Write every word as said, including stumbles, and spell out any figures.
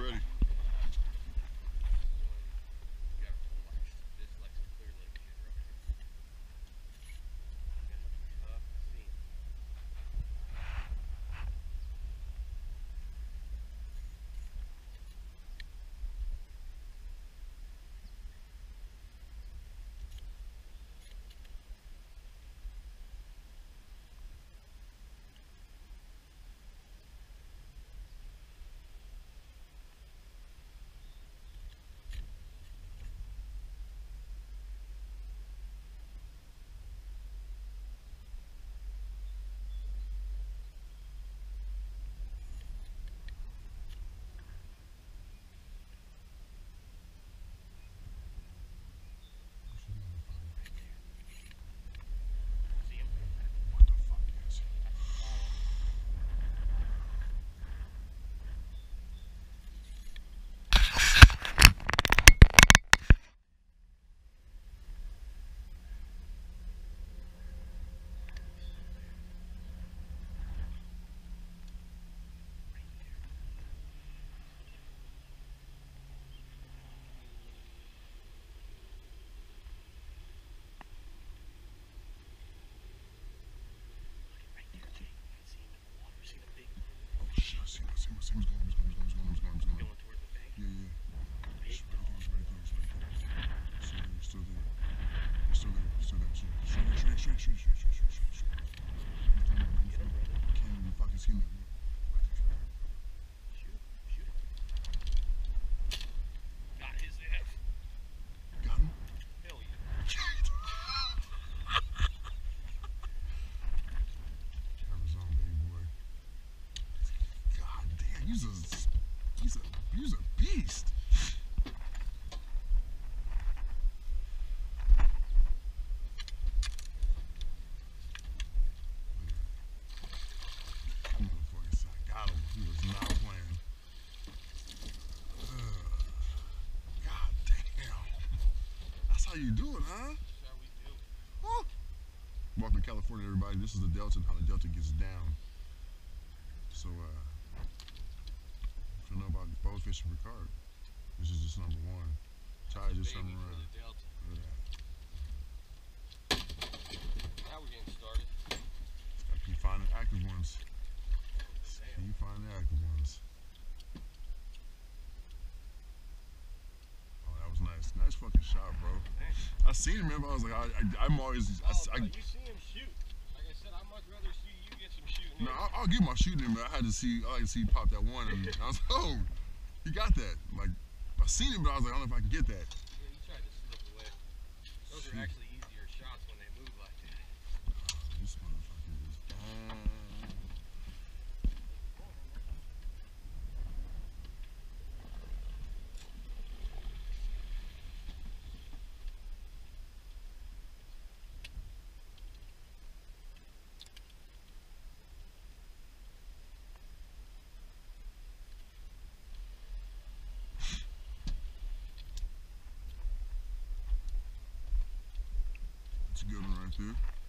ready. He's going, he's going, he's going, he's going, he's going, he's going. Going towards the bank? Yeah, yeah. It's right there, it's right there, it's right there. It's still there, it's still there. It's still there, it's still there. Straight, straight, straight, straight, straight, straight, straight, straight. I can't even fucking see that. Shoot, shoot it. Got his ass. Got him? Hell yeah. Arizona, baby boy. God damn, he's a, he's a, he's a beast. Motherfucking side got him. He was not playing. Uh, God damn. That's how you do it, huh? That's how we do it. Oh. Welcome to California, everybody. This is the Delta, how the Delta gets down. So, uh, if you know about Bowfishing for carp, this is just number one. Tide just something around. Look at that. Now we're getting started. Gotta keep finding active ones. Can you find the active ones? Oh, that was nice. Nice fucking shot, bro. I seen him, remember? I was like, I, I, I'm always. I, oh, I, bro, you see him shoot. Like I said, I'd much rather see you get some shooting. No, I'll, I'll give my shooting in, but I had to see. I like to see him pop that one, and I was like, oh, he got that. Like, I seen him, but I was like, I don't know if I can get that. Yeah, he tried to slip away. Those Shoot. are actually easier shots when they move like that. Oh, this motherfucker is bad. That's a good one right there.